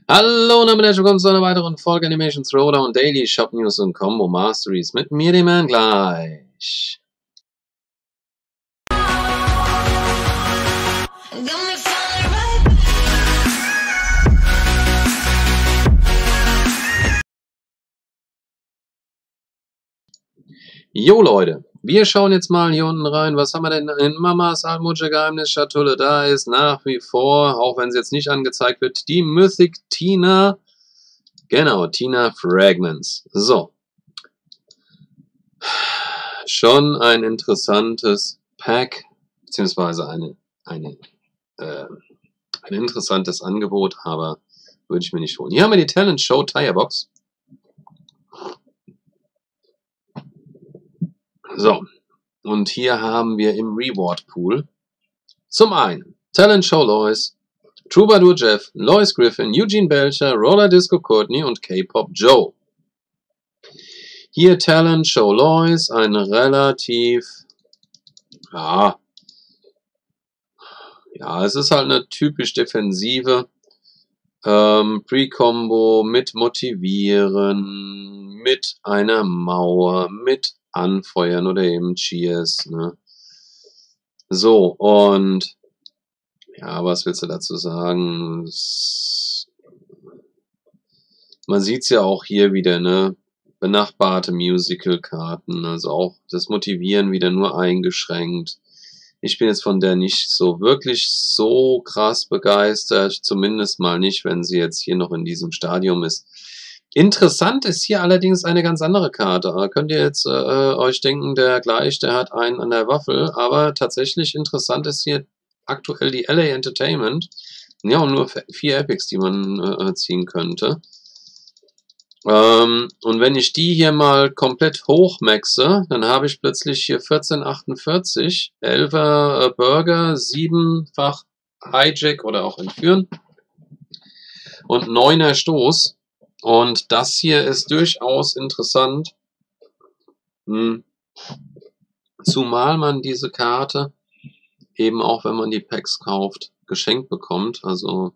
Hallo und damit herzlich willkommen zu einer weiteren Folge Animation Throwdown Daily Shop News und Combo Masteries mit mir, dem Herrn gleich. Jo Leute, wir schauen jetzt mal hier unten rein, was haben wir denn in Mamas Almuja Geheimnisschatulle? Da ist nach wie vor, auch wenn sie jetzt nicht angezeigt wird, die Mythic Tina. Genau, Tina Fragments. So. Schon ein interessantes Pack, beziehungsweise ein interessantes Angebot, aber würde ich mir nicht holen. Hier haben wir die Talent Show Tirebox. So, und hier haben wir im Reward Pool zum einen Talent Show Lois, Troubadour Jeff, Lois Griffin, Eugene Belcher, Roller Disco Courtney und K-Pop Joe. Hier Talent Show Lois, ein relativ, ja, es ist halt eine typisch defensive Pre-Combo mit Motivieren, mit einer Mauer, mit Anfeuern oder eben Cheers, ne? So, und ja, was willst du dazu sagen? Man sieht's ja auch hier wieder, ne? Benachbarte Musical-Karten, also auch das Motivieren wieder nur eingeschränkt. Ich bin jetzt von der nicht so wirklich so krass begeistert, zumindest mal nicht, wenn sie jetzt hier noch in diesem Stadium ist. Interessant ist hier allerdings eine ganz andere Karte. Da könnt ihr jetzt euch denken, der hat einen an der Waffel, aber tatsächlich interessant ist hier aktuell die LA Entertainment. Ja, und nur 4 Epics, die man ziehen könnte. Und wenn ich die hier mal komplett hochmaxe, dann habe ich plötzlich hier 1448, 11er Burger, 7-fach Hijack oder auch Entführen und 9er Stoß. Und das hier ist durchaus interessant, zumal man diese Karte eben auch, wenn man die Packs kauft, geschenkt bekommt. Also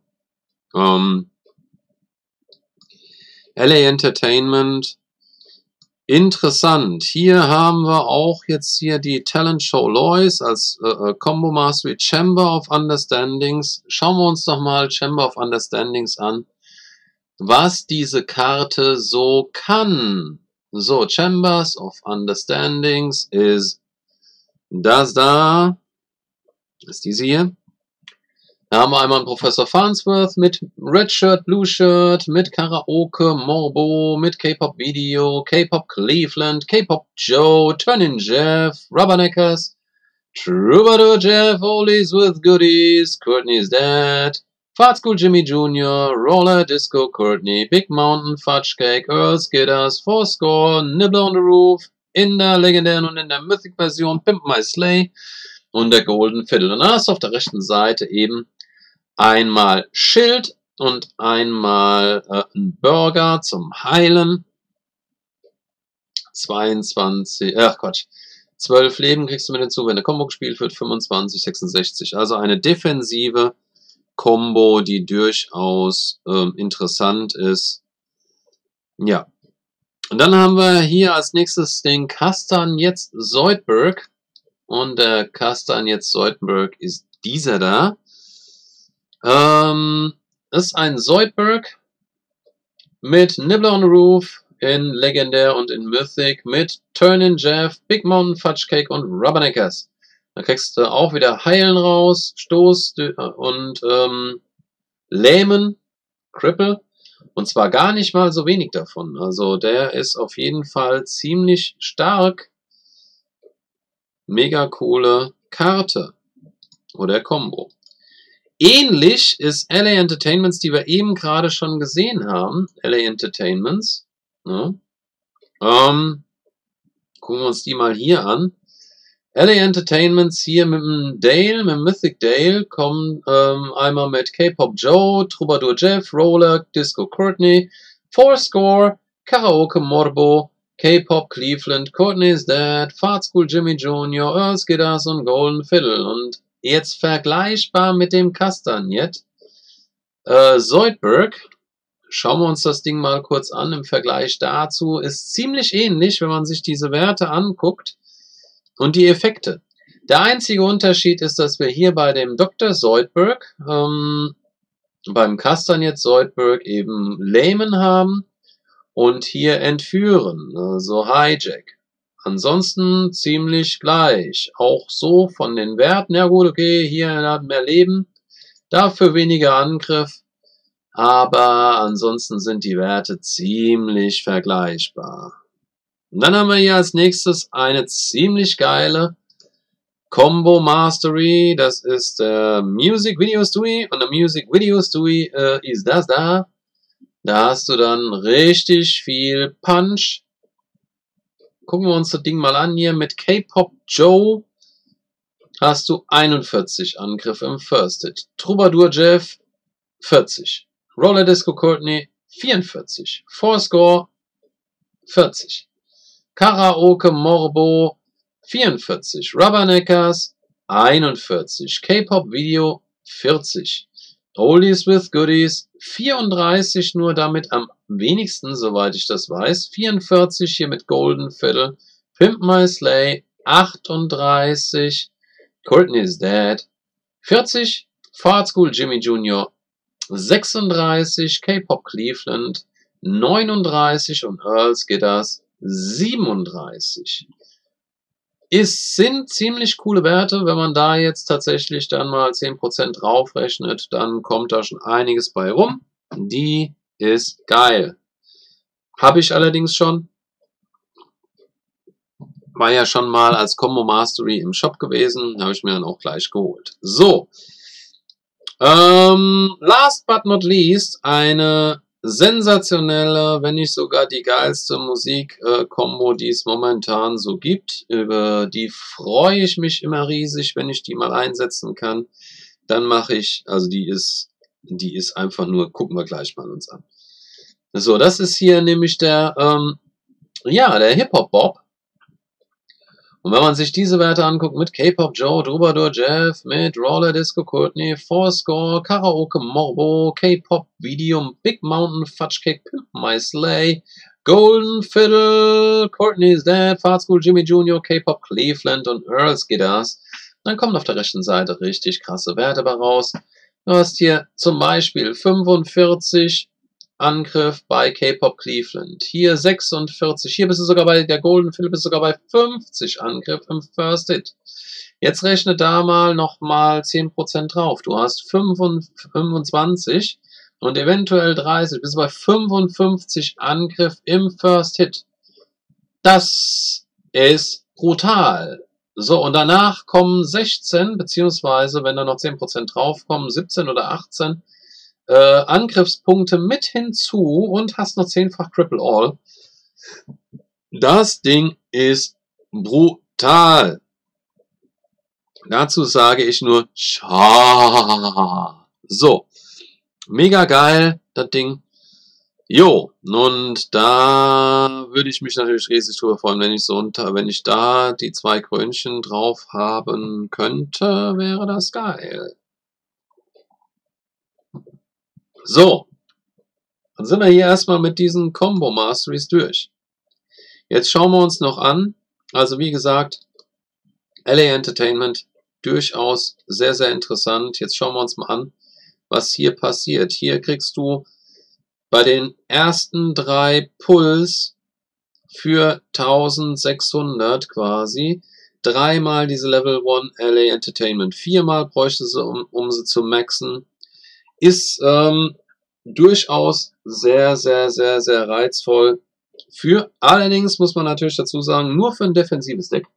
LA Entertainment, interessant. Hier haben wir auch jetzt hier die Talent Show Lois als Combo Mastery Chamber of Understandings. Schauen wir uns doch mal Chamber of Understandings an, was diese Karte so kann. So, Chambers of Understandings ist das da. Ist diese hier. Da haben wir einmal einen Professor Farnsworth mit Red Shirt, Blue Shirt, mit Karaoke, Morbo, mit K-Pop Video, K-Pop Cleveland, K-Pop Joe, Turnin' Jeff, Rubberneckers, Troubadour Jeff, Oldies with Goodies, Courtney's Dad, Fart School Jimmy Jr., Roller Disco Courtney, Big Mountain Fudge Cake, Earl Skidders, Fourscore, Nibbler on the Roof, in der legendären und in der Mythic Version Pimp My Sleigh und der Golden Fiddle. Und dann hast du auf der rechten Seite eben einmal Schild und einmal ein Burger zum Heilen. 12 Leben kriegst du mit hinzu, wenn der Combo gespielt wird, 25, 66. Also eine defensive Combo, die durchaus interessant ist. Ja. Und dann haben wir hier als nächstes den Castanjetz Zoidberg. Und der Castanjetz Zoidberg ist dieser da. Ist ein Zoidberg mit Nibbler on the Roof in Legendär und in Mythic mit Turnin' Jeff, Big Mountain Fudge Cake und Rubberneckers. Da kriegst du auch wieder Heilen raus, Stoß und Lähmen, Cripple. Und zwar gar nicht mal so wenig davon. Also der ist auf jeden Fall ziemlich stark. Mega coole Karte. Oder Combo. Ähnlich ist LA Entertainments, die wir eben gerade schon gesehen haben. LA Entertainments. Ne? Gucken wir uns die mal hier an. LA Entertainments hier mit dem Dale, mit dem Mythic Dale, kommen einmal mit K-Pop Joe, Troubadour Jeff, Roller, Disco Courtney, Fourscore, Karaoke Morbo, K-Pop Cleveland, Courtney's Dad, Fart School Jimmy Jr., Earl Skidders und Golden Fiddle. Und jetzt vergleichbar mit dem Castanjet Zoidberg schauen wir uns das Ding mal kurz an. Im Vergleich dazu ist ziemlich ähnlich, wenn man sich diese Werte anguckt und die Effekte. Der einzige Unterschied ist, dass wir hier bei dem Dr. Zoidberg, beim Kastagnet Zoidberg eben Lähmen haben und hier Entführen, also Hijack. Ansonsten ziemlich gleich. Auch so von den Werten. Ja gut, okay, hier hat mehr Leben, dafür weniger Angriff. Aber ansonsten sind die Werte ziemlich vergleichbar. Und dann haben wir hier als nächstes eine ziemlich geile Combo Mastery. Das ist der Music Video Stewie. Und der Music Video Stewie ist das da. Da hast du dann richtig viel Punch. Gucken wir uns das Ding mal an hier. Mit K-Pop Joe hast du 41 Angriff im First Hit. Troubadour Jeff 40. Roller Disco Courtney 44. Fourscore 40. Karaoke Morbo 44. Rubberneckers 41. K-Pop Video 40. Oldies with Goodies 34, nur damit am wenigsten, soweit ich das weiß. 44 hier mit Golden Fiddle. Pimp My Sleigh 38. Courtney's Dead 40. Fart School Jimmy Jr. 36, K-Pop Cleveland 39 und Earls Gitters 37. Sind ziemlich coole Werte, wenn man da jetzt tatsächlich dann mal 10% draufrechnet, dann kommt da schon einiges bei rum. Die ist geil. Habe ich allerdings schon. War ja schon mal als Combo Mastery im Shop gewesen, habe ich mir dann auch gleich geholt. So. Last but not least, eine sensationelle, wenn nicht sogar die geilste Musik-Kombo, die es momentan so gibt. Über die freue ich mich immer riesig, wenn ich die mal einsetzen kann. Dann mache ich, also die ist einfach nur, gucken wir gleich mal uns an. So, das ist hier nämlich der Hip-Hop-Bob. Und wenn man sich diese Werte anguckt, mit K-Pop Joe, Troubadour Jeff, mit Roller Disco Courtney, Fourscore, Karaoke Morbo, K-Pop Video, Big Mountain, Fudge Cake, Pimp My Sleigh, Golden Fiddle, Courtney's Dead, Fart School Jimmy Jr., K-Pop Cleveland und Earls Gitters, dann kommen auf der rechten Seite richtig krasse Werte bei raus. Du hast hier zum Beispiel 45 Angriff bei K-Pop Cleveland. Hier 46. Hier bist du sogar bei der Golden Fiddle, bist du sogar bei 50 Angriff im First Hit. Jetzt rechne da mal nochmal 10% drauf. Du hast 25 und eventuell 30. Bist du bei 55 Angriff im First Hit. Das ist brutal. So, und danach kommen 16, beziehungsweise, wenn da noch 10% draufkommen, 17 oder 18 Angriffspunkte mit hinzu und hast noch 10-fach Triple All. Das Ding ist brutal. Dazu sage ich nur Scha. So, mega geil, das Ding. Jo, und da würde ich mich natürlich riesig drüber freuen, wenn ich da die 2 Krönchen drauf haben könnte, wäre das geil. So, dann sind wir hier erstmal mit diesen Combo Masteries durch. Jetzt schauen wir uns noch an, also wie gesagt, LA Entertainment, durchaus sehr, sehr interessant. Jetzt schauen wir uns mal an, was hier passiert. Hier kriegst du bei den ersten 3 Pulls für 1600 quasi 3-mal diese Level 1 LA Entertainment. 4-mal bräuchte sie, um sie zu maxen. Ist durchaus sehr, sehr, sehr, sehr reizvoll. Allerdings muss man natürlich dazu sagen, nur für ein defensives Deck.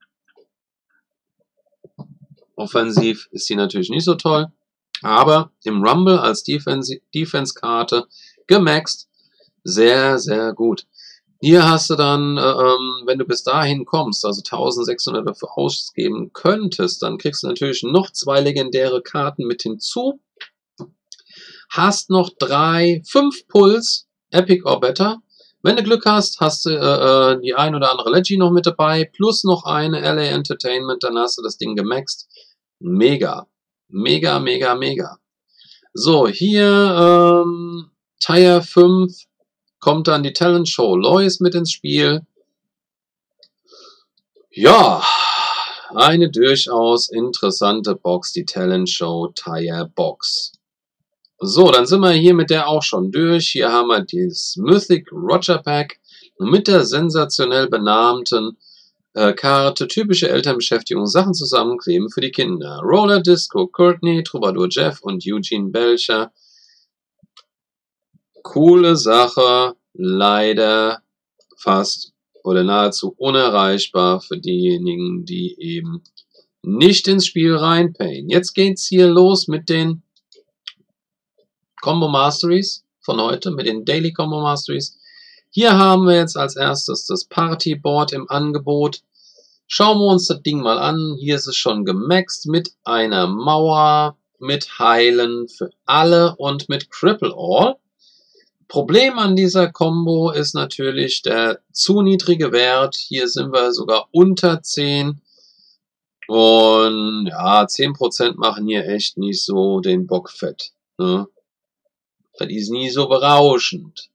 Offensiv ist sie natürlich nicht so toll. Aber im Rumble als Defense-Karte gemaxt, sehr, sehr gut. Hier hast du dann, wenn du bis dahin kommst, also 1600 dafür ausgeben könntest, dann kriegst du natürlich noch 2 legendäre Karten mit hinzu. Hast noch 5 Puls, Epic or Better. Wenn du Glück hast, hast du die ein oder andere Leggy noch mit dabei, plus noch eine LA Entertainment, dann hast du das Ding gemaxt. Mega. Mega, mega, mega. So, hier Tier 5 kommt dann die Talent Show Lois mit ins Spiel. Ja, eine durchaus interessante Box, die Talent Show Tier Box. So, dann sind wir hier mit der auch schon durch. Hier haben wir das Mythic Roger Pack mit der sensationell benannten Karte, typische Elternbeschäftigung, Sachen zusammenkleben für die Kinder. Roller Disco Courtney, Troubadour Jeff und Eugene Belcher. Coole Sache, leider fast oder nahezu unerreichbar für diejenigen, die eben nicht ins Spiel reinpayen. Jetzt geht's hier los mit den Combo Masteries von heute, mit den Daily Combo Masteries. Hier haben wir jetzt als erstes das Party Board im Angebot. Schauen wir uns das Ding mal an. Hier ist es schon gemaxt mit einer Mauer, mit Heilen für alle und mit Cripple All. Problem an dieser Combo ist natürlich der zu niedrige Wert. Hier sind wir sogar unter 10. Und ja, 10% machen hier echt nicht so den Bock fett. Ne? Das ist nie so berauschend.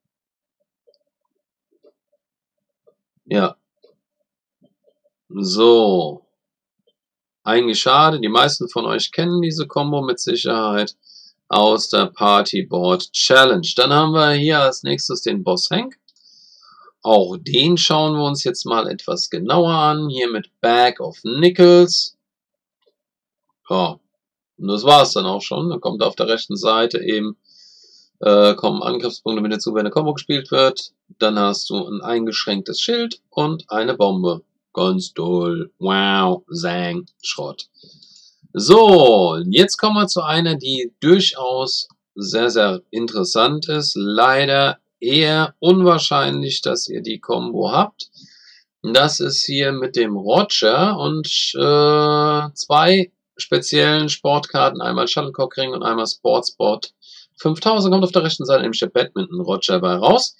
Ja. So. Eigentlich schade. Die meisten von euch kennen diese Combo mit Sicherheit aus der Party Board Challenge. Dann haben wir hier als nächstes den Boss Hank. Auch den schauen wir uns jetzt mal etwas genauer an. Hier mit Bag of Nickels. Ja. Und das war es dann auch schon. Dann kommt auf der rechten Seite eben kommen Angriffspunkte mit dazu, wenn eine Combo gespielt wird. Dann hast du ein eingeschränktes Schild und eine Bombe. Ganz toll. Wow. Zang. Schrott. So, jetzt kommen wir zu einer, die durchaus sehr, sehr interessant ist. Leider eher unwahrscheinlich, dass ihr die Combo habt. Das ist hier mit dem Roger und zwei speziellen Sportkarten. Einmal Shuttlecock Ring und einmal Sportspot 5000 kommt auf der rechten Seite nämlich der Badminton Roger bei raus.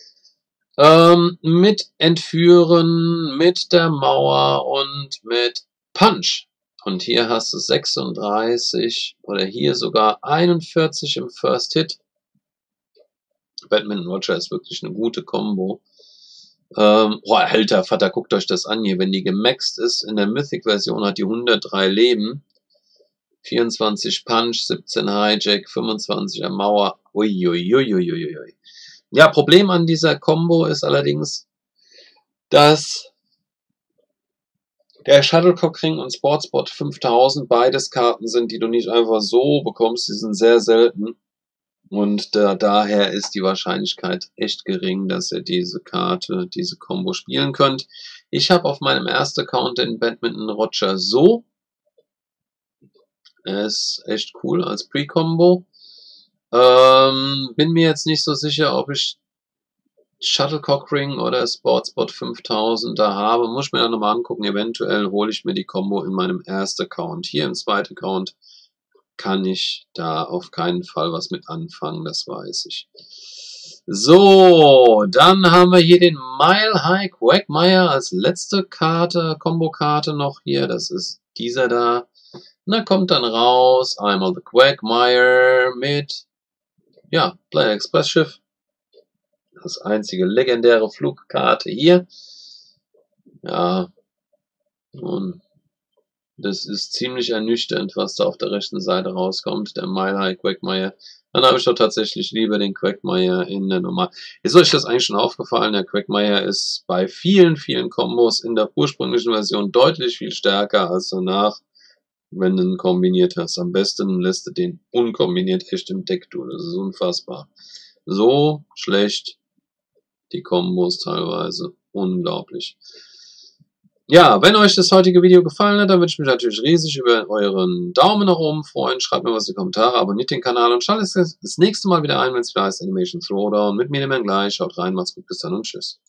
Mit Entführen, mit der Mauer und mit Punch. Und hier hast du 36 oder hier sogar 41 im First Hit. Badminton Roger ist wirklich eine gute Combo. Alter Vater, guckt euch das an hier. Wenn die gemaxt ist, in der Mythic-Version hat die 103 Leben. 24 Punch, 17 Hijack, 25 Mauer. Uiuiuiuiui. Ja, Problem an dieser Combo ist allerdings, dass der Shuttlecock Ring und Sportspot 5000 beides Karten sind, die du nicht einfach so bekommst. Die sind sehr selten. Und daher ist die Wahrscheinlichkeit echt gering, dass ihr diese Karte, diese Combo spielen könnt. Ich habe auf meinem ersten Account den Badminton Roger so. Er ist echt cool als Pre-Combo. Bin mir jetzt nicht so sicher, ob ich Shuttlecock Ring oder Sportspot 5000 da habe. Muss ich mir dann nochmal angucken. Eventuell hole ich mir die Combo in meinem ersten Account. Hier im zweiten Account kann ich da auf keinen Fall was mit anfangen, das weiß ich. So, dann haben wir hier den Mile High Quagmire als letzte Karte, Combo-Karte noch hier. Das ist dieser da. Und da kommt dann raus einmal The Quagmire mit, ja, Player Express Schiff. Das einzige legendäre Flugkarte hier. Ja, und das ist ziemlich ernüchternd, was da auf der rechten Seite rauskommt, der Mile High Quagmire. Dann habe ich doch tatsächlich lieber den Quagmire in der Nummer. Ist euch das eigentlich schon aufgefallen? Der Quagmire ist bei vielen, vielen Kombos in der ursprünglichen Version deutlich viel stärker als danach, wenn du ihn kombiniert hast. Am besten lässt du den unkombiniert echt im Deck tun. Das ist unfassbar. So schlecht die Kombos teilweise. Unglaublich. Ja, wenn euch das heutige Video gefallen hat, dann würde ich mich natürlich riesig über euren Daumen nach oben freuen. Schreibt mir was in die Kommentare, abonniert den Kanal und schaltet das nächste Mal wieder ein, wenn es wieder heißt Animation Throwdown. Mit mir, dem gleich. Schaut rein, macht's gut, bis dann und tschüss.